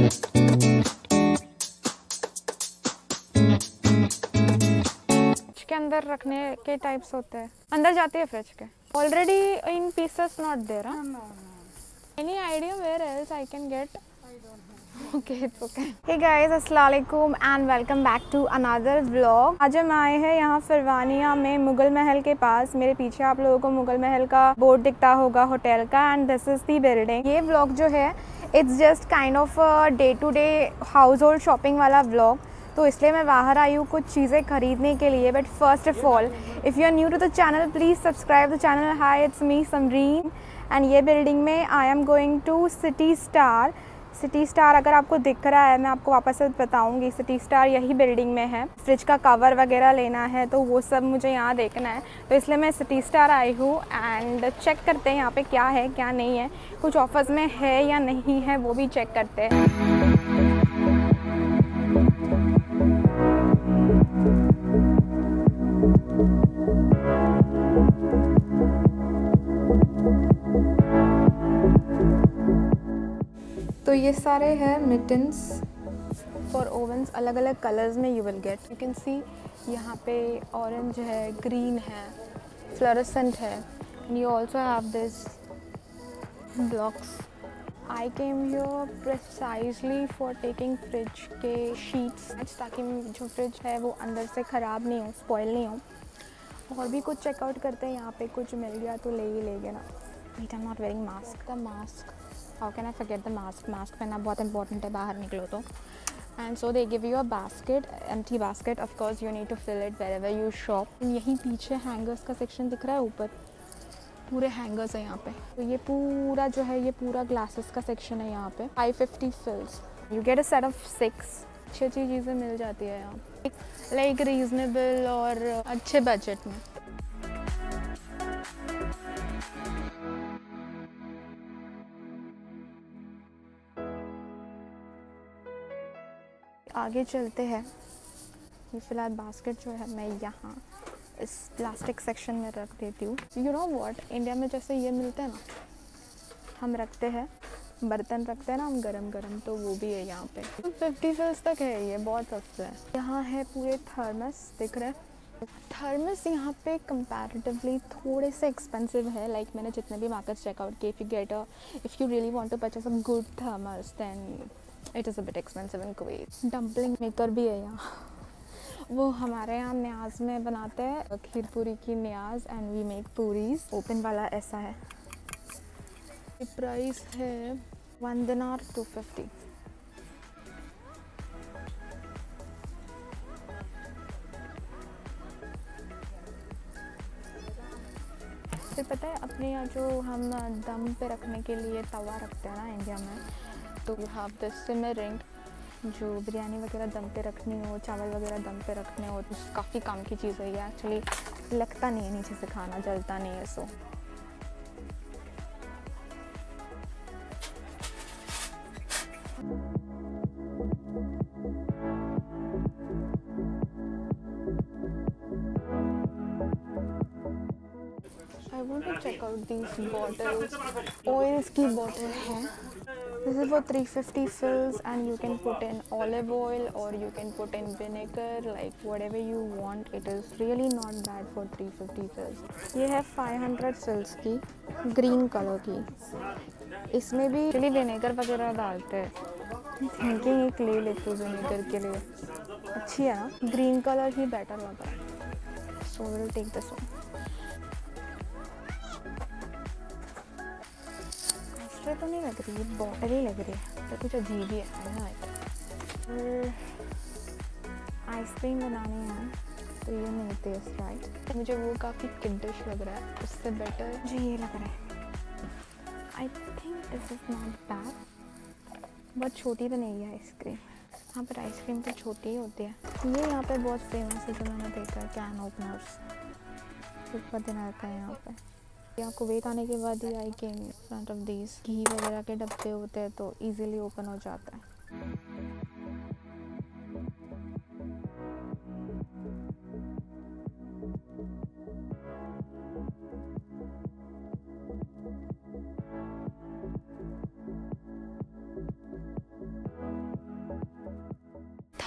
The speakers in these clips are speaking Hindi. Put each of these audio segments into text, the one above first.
के अंदर रखने के टाइप्स होते हैं, अंदर जाती है फ्रिज के already in pieces not there. Any idea where else I can get? Okay, it's okay. Hey guys, अस्सलाम वालेकुम and welcome back to another vlog. आज हम आए हैं यहाँ फिरवानिया में मुगल महल के पास। मेरे पीछे आप लोगों को मुगल महल का बोर्ड दिखता होगा होटल का, and this is the building. ये व्लॉग जो है it's just kind of day to day household shopping वाला व्लॉग, तो इसलिए मैं बाहर आई हूँ कुछ चीज़ें खरीदने के लिए। But first of all, if you are new to the channel please subscribe the channel. Hi, it's me Samreen, and ये बिल्डिंग में I am going to City Star. City Star अगर आपको दिख रहा है, मैं आपको वापस से बताऊंगी, सिटी स्टार यही बिल्डिंग में है। फ्रिज का कवर वगैरह लेना है तो वो सब मुझे यहाँ देखना है, तो इसलिए मैं सिटी स्टार आई हूँ। एंड चेक करते हैं यहाँ पे क्या है क्या नहीं है, कुछ ऑफर्स में है या नहीं है वो भी चेक करते हैं। तो ये सारे हैं मिटन्स फॉर ओवन्स, अलग अलग कलर्स में you will get. You can see यहाँ पे ऑरेंज है, ग्रीन है, फ्लोरेसेंट है, and you also have this blocks. I came here precisely for taking fridge के शीट्स, ताकि जो फ्रिज है वो अंदर से ख़राब नहीं हो, स्पॉइल नहीं हो। और भी कुछ चेकआउट करते हैं, यहाँ पे कुछ मिल गया तो ले ही लेंगे ना। Wait, I am not wearing mask. The mask, how can I forget the mask? Mask पहनना बहुत इंपॉर्टेंट है बाहर निकलो तो। And so they give you a basket, empty basket. Of course you need to fill it wherever you shop. यहीं पीछे हैंगर्स का सेक्शन दिख रहा है, ऊपर पूरे हैंगर्स है यहाँ पे। तो ये पूरा जो है, ये पूरा ग्लासेस का सेक्शन है यहाँ पे। 550 fils, you get a set of 6। अच्छी अच्छी चीज़ें मिल जाती है यहाँ, लाइक रीजनेबल और अच्छे बजट में। आगे चलते हैं। ये फिलहाल बास्केट जो है मैं यहाँ इस प्लास्टिक सेक्शन में रख देती हूँ। यू नो व्हाट, इंडिया में जैसे ये मिलते हैं ना, हम रखते हैं बर्तन रखते हैं ना हम गरम गरम, तो वो भी है यहाँ पे। 50 फिल्स तक है, ये बहुत सस्ता है। यहाँ है पूरे थर्मस, दिख रहे हैं थर्मस यहाँ पे कंपैरेटिवली थोड़े से एक्सपेंसिव है। लाइक मैंने जितने भी मार्केट चेकआउट किए, if you really want to purchase a good thermos then it is a bit expensive in Kuwait. Dumpling maker भी है यहाँ, वो हमारे यहाँ न्याज में बनाते हैं, खीर पूरी की न्याज, and we make puris. Open वाला ऐसा है। प्राइस है 1 दिनार 250। फिर पता है अपने यहाँ जो हम दम पे रखने के लिए तवा रखते हैं ना इंडिया में, तो यू हैव दिस सिमरिंग। जो बिरयानी वगैरह दम पे रखनी हो, चावल वगैरह दम पे रखने हो, तो काफ़ी काम की चीज़ है ये। एक्चुअली लगता नहीं है नीचे से खाना, जलता नहीं है। So I want to check out these bottles. Oils की बॉटल है। This is for 350 fills, and you can put in olive oil or you can put in vinegar, like whatever you want. It is really not bad for 350 fills. ये है 500 fills की, ग्रीन कलर की। इसमें भी एक्चुअली विनेगर वगैरह डालते हैं। थिंकिंग एक ले लेती हूँ विनेगर के लिए, अच्छी है ना, ग्रीन कलर ही बेटर लग रहा है। So will take this one. तो नहीं लग रही, ये बॉटल ही लग रही है, तो कुछ अजीब ही है ना। आइसक्रीम बनानी है तो ये नहीं टेस्ट राइट। मुझे वो काफ़ी किडिश लग रहा है, उससे बेटर मुझे ये लग रहा है। I think this is not bad. बहुत छोटी तो नहीं है आइसक्रीम, यहाँ पर आइसक्रीम तो छोटी ही होती है। ये यहाँ पे बहुत फेमस है जो मैंने देखा है, कैन ओपनर्स, ऊपर देना रखा है यहाँ पे। यहाँ कुवैत आने के बाद ही I came front of these. घी वगैरह के डब्बे होते हैं तो इजीली ओपन हो जाता है।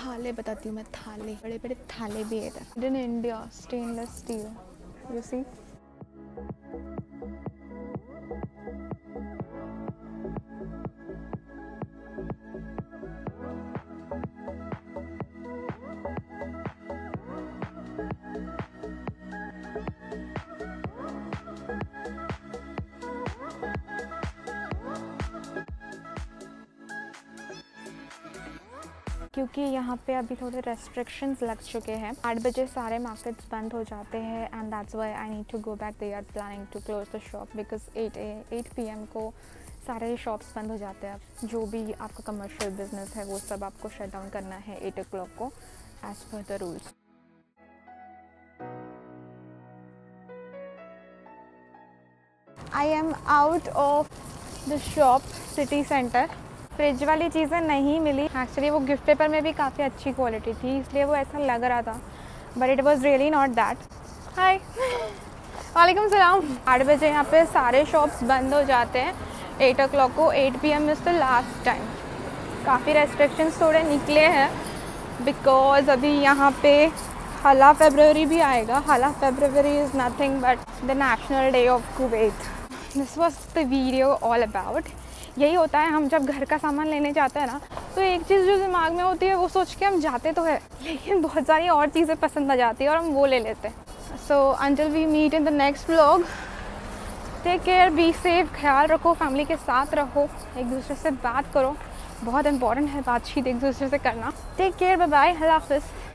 थाले बताती हूँ मैं, थाले, बड़े बड़े थाले भी है इधर। In India, stainless steel, you see. क्योंकि यहाँ पे अभी थोड़े रेस्ट्रिक्शंस लग चुके हैं, 8 बजे सारे मार्केट्स बंद हो जाते हैं and that's why I need to go back. They are planning to close the shop because 8 PM को सारे शॉप्स बंद हो जाते हैं। जो भी आपका कमर्शियल बिजनेस है वो सब आपको शट डाउन करना है 8 o'clock को as per the rules. I am out of the shop, city centre. Fridge वाली चीज़ें नहीं मिली एक्चुअली, वो गिफ्ट पेपर में भी काफ़ी अच्छी क्वालिटी थी इसलिए वो ऐसा लग रहा था, but it was really not that. Hi, वालेकुम सलाम। 8 बजे यहाँ पे सारे शॉप्स बंद हो जाते हैं 8 o'clock को। 8 PM is the last time. काफ़ी रेस्ट्रिक्शंस थोड़े निकले हैं बिकॉज अभी यहाँ पे हाला फरवरी भी आएगा। Hala February is nothing but the national day of Kuwait. This was the video all about. यही होता है, हम जब घर का सामान लेने जाते हैं ना तो एक चीज़ जो दिमाग में होती है वो सोच के हम जाते तो है, लेकिन बहुत सारी और चीज़ें पसंद आ जाती है और हम वो ले लेते हैं। So until we meet in the next vlog, take care, be safe, ख्याल रखो, फैमिली के साथ रहो, एक दूसरे से बात करो, बहुत इंपॉर्टेंट है बातचीत एक दूसरे से करना। टेक केयर, बाय बाय, अल्लाह हाफ़िज़।